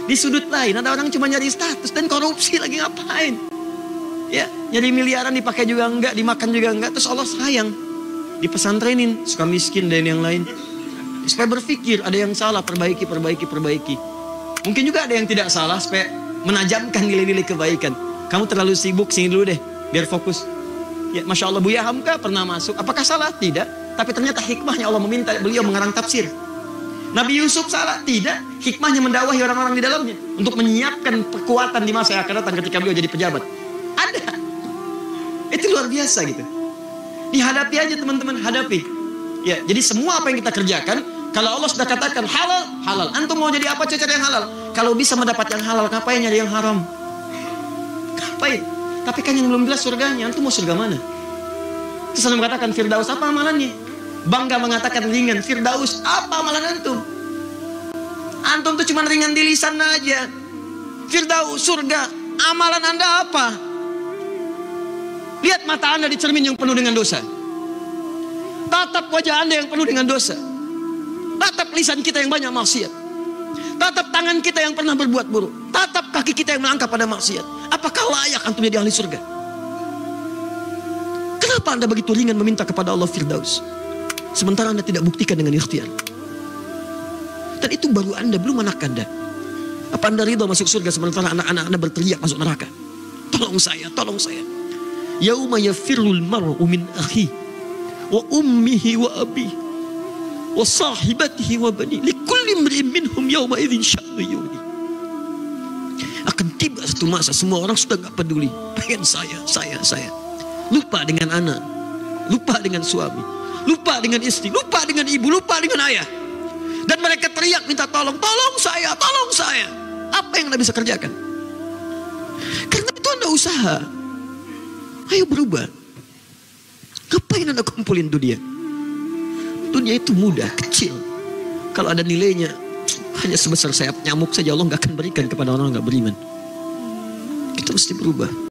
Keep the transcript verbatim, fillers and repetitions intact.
Di sudut lain ada orang cuma nyari status dan korupsi lagi ngapain? Ya, nyari miliaran dipakai juga enggak, dimakan juga enggak. Terus Allah sayang, dipesantrenin, suka miskin dan yang lain. Supaya berpikir ada yang salah, perbaiki, perbaiki, perbaiki. Mungkin juga ada yang tidak salah, supaya menajamkan nilai-nilai kebaikan. Kamu terlalu sibuk, sini dulu deh, biar fokus. Ya, Masya Allah, Buya Hamka pernah masuk. Apakah salah? Tidak. Tapi ternyata hikmahnya Allah meminta beliau mengarang tafsir. Nabi Yusuf salah? Tidak. Hikmahnya mendakwahi orang-orang di dalamnya untuk menyiapkan kekuatan di masa yang akan datang ketika beliau jadi pejabat. Ada. Itu luar biasa gitu. Dihadapi aja teman-teman, hadapi. Ya, jadi semua apa yang kita kerjakan, kalau Allah sudah katakan halal, halal. Antum mau jadi apa, cari yang halal. Kalau bisa mendapat yang halal, ngapain nyari yang haram? Ngapain? Tapi kan yang belum jelas surganya, antum mau surga mana? Terus Allah mengatakan Firdaus, apa amalannya? Bangga mengatakan ringan. Firdaus, apa amalan antum? Antum tuh cuma ringan di lisan aja. Firdaus, surga, amalan anda apa? Lihat mata anda di cermin yang penuh dengan dosa. Tatap wajah anda yang penuh dengan dosa. Tatap lisan kita yang banyak maksiat. Tatap tangan kita yang pernah berbuat buruk. Tatap kaki kita yang melangkah pada maksiat. Apakah layak antum jadi ahli surga? Kenapa anda begitu ringan meminta kepada Allah Firdaus? Sementara anda tidak buktikan dengan ikhtiar. Dan itu baru anda, belum anak anda. Apa anda ridha masuk surga sementara anak-anak anda berteriak masuk neraka? Tolong saya, tolong saya. Yauma yafirrul mar'u min akhi wa ummihi wa abihi wa sahibatihi wa bani likulli imri'in minhum yawma idzin sya'nu yughni. Akan tiba satu masa semua orang sudah gak peduli, pengen saya, saya, saya. Lupa dengan anak, lupa dengan suami, lupa dengan istri, lupa dengan ibu, lupa dengan ayah. Dan mereka teriak minta tolong, tolong saya, tolong saya. Apa yang anda bisa kerjakan? Karena itu anda usaha. Ayo berubah. Ngapain anda kumpulin dunia? Dunia itu mudah, kecil. Kalau ada nilainya hanya sebesar sayap nyamuk saja, Allah gak akan berikan kepada orang yang gak beriman. Kita mesti berubah.